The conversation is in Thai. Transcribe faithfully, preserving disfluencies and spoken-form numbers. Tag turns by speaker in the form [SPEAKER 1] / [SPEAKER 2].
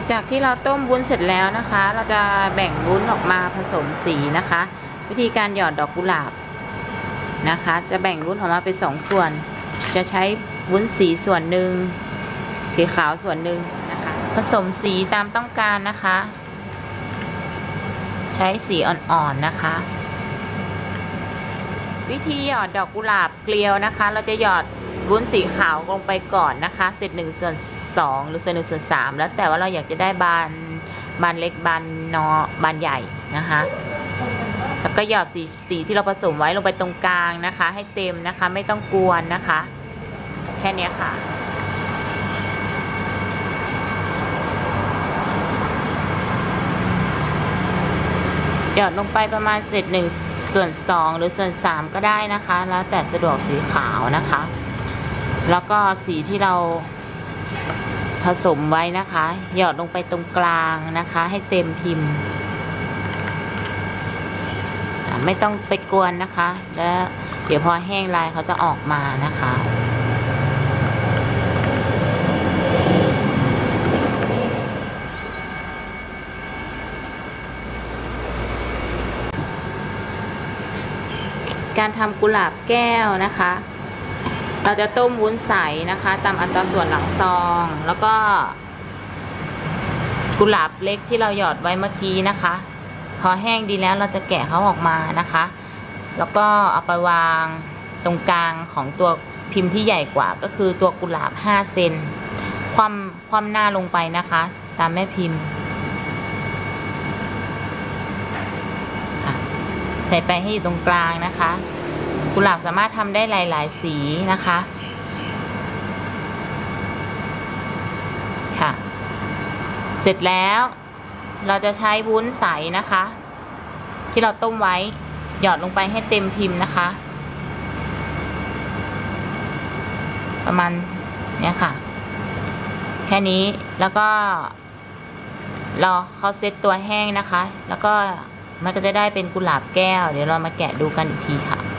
[SPEAKER 1] จากที่เราต้มวุ้นเสร็จแล้วนะคะ เราจะแบ่งวุ้นออกมาผสมสีนะคะ วิธีการหยอดดอกกุหลาบนะคะจะแบ่งวุ้นออกมาเป็นสองส่วนจะใช้วุ้นสีส่วนหนึ่งสีขาวส่วนหนึ่งนะคะผสมสีตามต้องการนะคะใช้สีอ่อนๆนะคะวิธีหยอดดอกกุหลาบเกลียวนะคะเราจะหยอดวุ้นสีขาวลงไปก่อนนะคะเศษหนึ่งส่วนสองหรือเศษหนึ่งส่วนสามแล้วแต่ว่าเราอยากจะได้บานบานเล็กบานนอบานใหญ่นะคะแล้วก็หยอดสีสีที่เราผสมไว้ลงไปตรงกลางนะคะให้เต็มนะคะไม่ต้องกวนนะคะแค่นี้ค่ะหยอดลงไปประมาณเศษหนึ่งส่วนสองหรือส่วนสามก็ได้นะคะแล้วแต่สะดวกสีขาวนะคะแล้วก็สีที่เราผสมไว้นะคะหยอดลงไปตรงกลางนะคะให้เต็มพิมพ์ไม่ต้องไปกวนนะคะแล้วเดี๋ยวพอแห้งลายเขาจะออกมานะคะการทำกุหลาบแก้วนะคะเราจะต้มวุ้นใสนะคะตามอัตราส่วนหลังซองแล้วก็กุหลาบเล็กที่เราหยอดไว้เมื่อกี้นะคะพอแห้งดีแล้วเราจะแกะเขาออกมานะคะแล้วก็เอาไปวางตรงกลางของตัวพิมพ์ที่ใหญ่กว่าก็คือตัวกุหลาบห้าเซนคว่ำคว่ำหน้าลงไปนะคะตามแม่พิมพ์ใส่ไปให้อยู่ตรงกลางนะคะกุหลาบสามารถทำได้หลายๆสีนะคะค่ะเสร็จแล้วเราจะใช้วุ้นใสนะคะที่เราต้มไว้หยอดลงไปให้เต็มพิมพ์นะคะประมาณเนี้ยค่ะแค่นี้แล้วก็รอเขาเซตตัวแห้งนะคะแล้วก็มันก็จะได้เป็นกุหลาบแก้วเดี๋ยวเรามาแกะดูกันอีกทีค่ะ